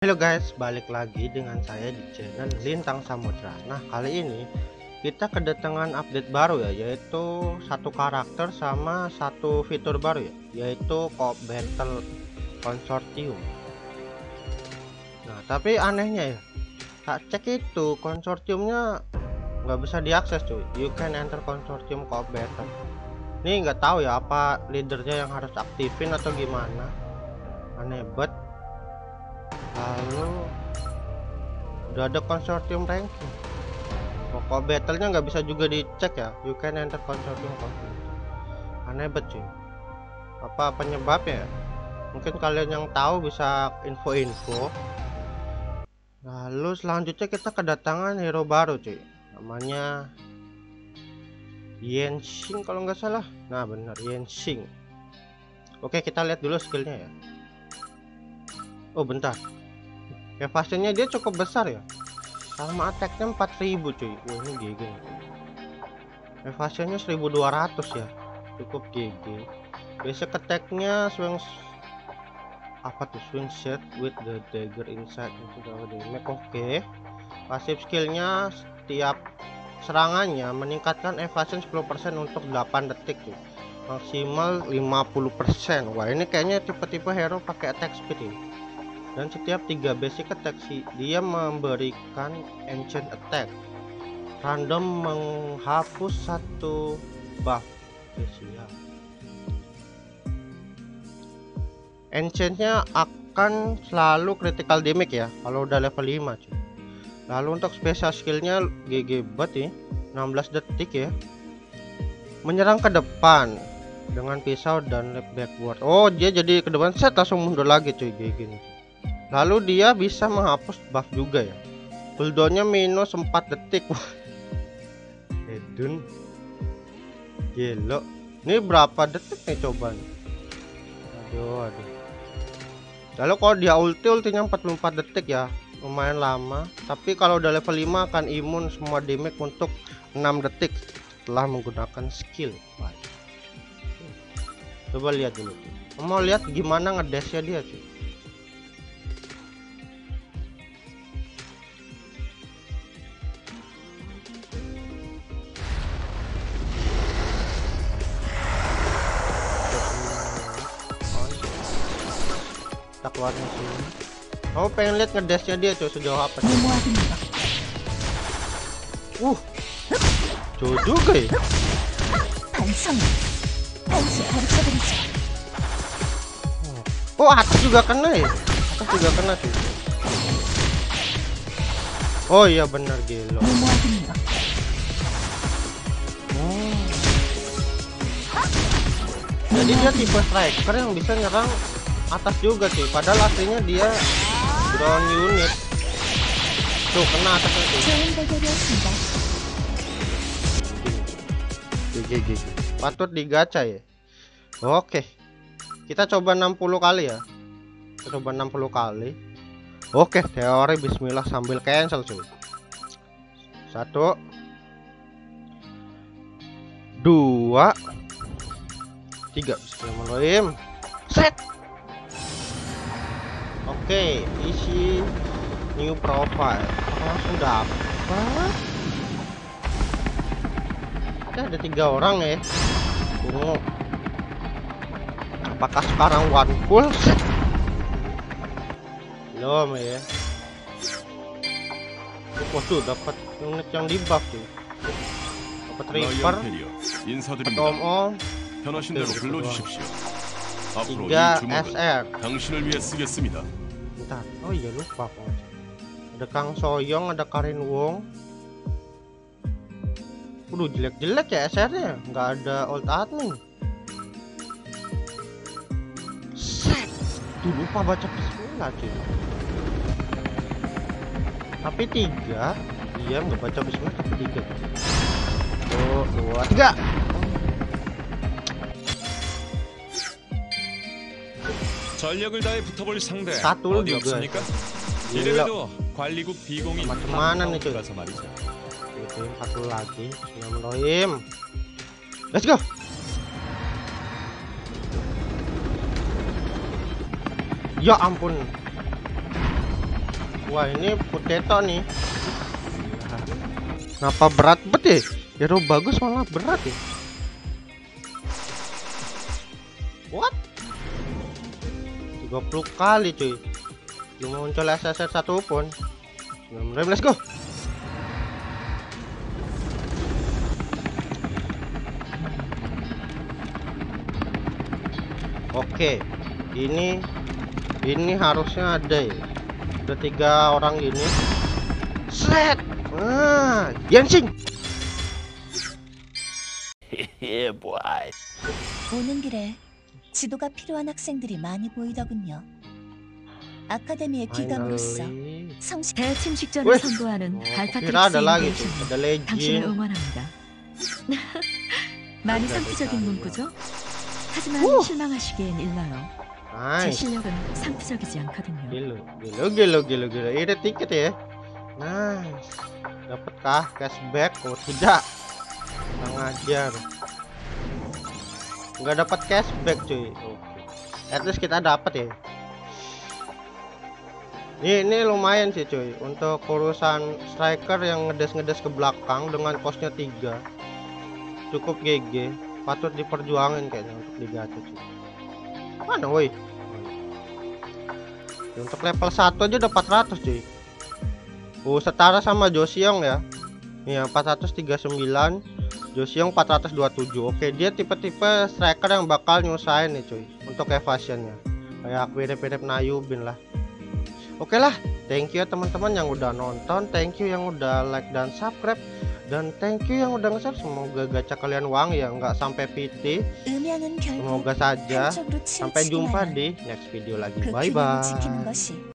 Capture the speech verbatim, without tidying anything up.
Halo guys, balik lagi dengan saya di channel Lintang Samudra. Nah, kali ini kita kedatangan update baru ya, yaitu satu karakter sama satu fitur baru ya, yaitu co-op battle konsortium. Nah, tapi anehnya ya, tak cek itu konsortiumnya nggak bisa diakses cuy. You can enter konsortium co-op battle. Ini nggak tahu ya, apa leadernya yang harus aktifin atau gimana. Aneh banget. Lalu udah ada konsortium ranking. Pokok battlenya nggak bisa juga dicek ya. You can enter konsortium konsortium. Aneh banget cuy. Apa penyebabnya? Mungkin kalian yang tahu bisa info-info. Lalu selanjutnya kita kedatangan hero baru cuy. Namanya Yenshin kalau nggak salah. Nah benar, Yenshin. Oke, kita lihat dulu skillnya ya. Oh bentar, evasinya dia cukup besar ya, sama attacknya empat ribu cuy. Wah ini G G, evasinya seribu dua ratus ya, cukup G G. Basic attacknya swing apa tuh, swing set with the dagger inside into the damage. Oke, pasif skillnya setiap serangannya meningkatkan evasion sepuluh persen untuk delapan detik tuh, maksimal lima puluh persen. Wah ini kayaknya tipe-tipe hero pakai attack speed ya. Dan setiap tiga basic attack sih dia memberikan ancient attack random, menghapus satu buff spesial. Enchantnya akan selalu critical damage ya kalau udah level lima cuy. Lalu untuk special skillnya G G banget ya, enam belas detik ya, menyerang ke depan dengan pisau dan leap backward. Oh dia jadi ke depan set langsung mundur lagi cuy, G G nih. Lalu dia bisa menghapus buff juga ya. Cooldownnya minus empat detik. Edun gelo. Ini berapa detik nih coba nih? Aduh aduh. Lalu kalau dia ulti, ultinya empat puluh empat detik ya, lumayan lama. Tapi kalau udah level lima akan imun semua damage untuk enam detik setelah menggunakan skill. Wah. Coba lihat dulu. Mau lihat gimana ngedashnya dia cuy. Kita keluar sini. Kamu pengen lihat ngedashnya dia cuy sejauh apa cuy. Uh jauh juga ya. Oh atas juga kena ya, atas juga kena cuy. Oh iya benar gelo. Oh. Jadi dia tipe striker yang bisa nyerang atas juga sih, padahal aslinya dia ground unit. Tuh kena atasnya tuh. G G, patut digacha ya. Oke, kita coba enam puluh kali ya. Kita coba enam puluh kali. Oke, teori bismillah sambil cancel cuy. Satu, dua, tiga. Bismillahirrahmanirrahim. Set. Oke, isi new profile. Langsung dapat. Kita ada tiga orang ya. Tunggu. Apakah sekarang one full? Belum ya. Waduh, dapat unit yang di buff tuh. Dapat Reaper, Tom Om, tiga S R. Bentar. Oh iya lupa kok. Ada Kang Soyong, ada Karin Wong. Udah jelek-jelek ya S R-nya, nggak ada old admin. Set. Tuh lupa baca bismillah cuy. Tapi tiga, dia nggak baca bismillah tapi tiga. Tuh, dua, tiga. 전력을 다해 붙어볼 상대 Satu 어디 juga. 없습니까? Gila. 이래봬도 관리국 비공인 Macam-mana nih, cuy? 가서 말이죠. Itu satu lagi. Bismillahirrahmanirrahim. Let's go. Ya ampun. Wah, ini potato nih. Kenapa berat bet ya? Hero bagus malah berat ya. What? tiga puluh kali cuy. Belum muncul S S R satu pun. Let's go. Oke, ini ini harusnya ada ya. Ada tiga orang ini. Set. Ah, Genshin. Yeah, boy. 오는 길에 지도가 필요한 학생들이 많이 보이더군요. 아카데미의 귀감으로서 Finally. 성실 대침식전을 왜? 선도하는 Oh, 발파트릭스 kira ada lagi tuh. 인베이션이 Ada 당신을 legend. 응원합니다. 많이 ada 상투적인 Desario. 문구죠? 하지만 우! 실망하시기엔 일러요. 제 Nice. 실력은 상투적이지 않거든요. Gila, gila, gila, gila, gila. Ini tiket ya. Nice. Dapatkah cashback? Oh tidak. Kurang ajar. Nggak dapat cashback cuy. Oke. At least kita dapat ya. Ini, ini lumayan sih cuy untuk urusan striker yang ngedes-ngedes ke belakang dengan kosnya tiga. Cukup G G. Patut diperjuangin kayaknya untuk digacha cuy. Mana woi? Untuk level satu aja udah empat ratus cuy. Oh, setara sama Joseon ya. Iya, empat ratus tiga puluh sembilan, Joseon empat ratus dua puluh tujuh. Oke, dia tipe-tipe striker yang bakal nyusahin nih cuy untuk evasionnya. Kayak mirip-mirip Nayubin lah. Oke lah, thank you ya teman-teman yang udah nonton, thank you yang udah like dan subscribe, dan thank you yang udah nge-share. Semoga gacha kalian wangi ya, nggak sampai P T. 음향은 결국 Semoga saja. 한쪽으로 Sampai jumpa 치우치기만 di next video lagi. 그 Bye 균형을 지키는 bye. 것이